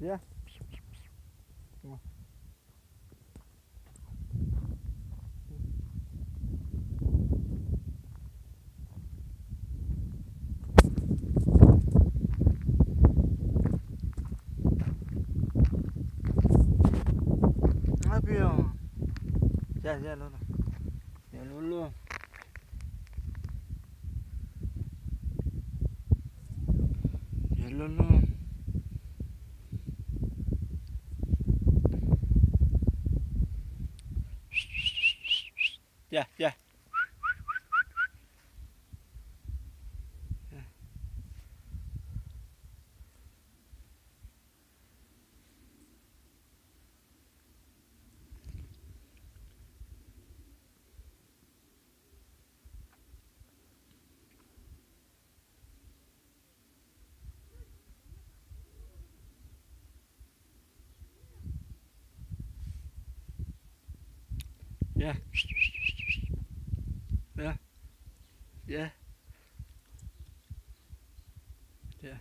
Ya. Ne yapıyorsun? Gel oğlum. Gel oğlum. Gel oğlum. Gel. Gel. Gel. Gel.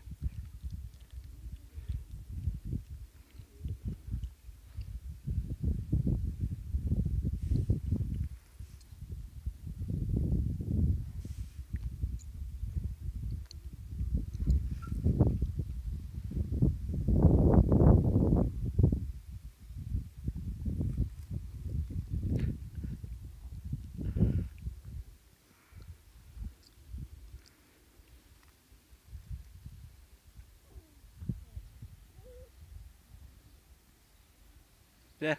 Gel.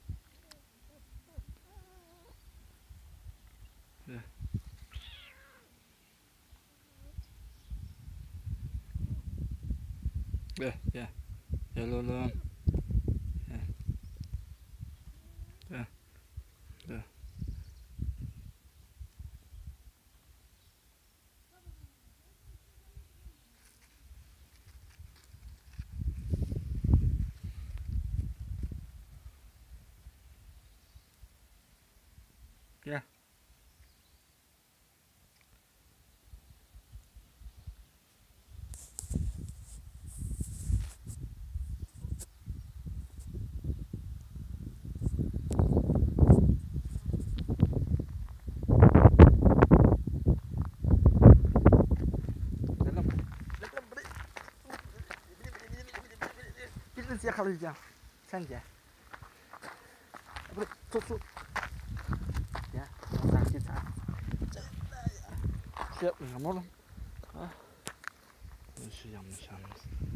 Gel. Gel. Gel oğlum. Gel. Gel. Gel. Gel. Birinizi yakalayacağım. Sen gel. Buraya tut. Gel. Sakin. Şey yapmayacağım oğlum. Ha? Yanlış.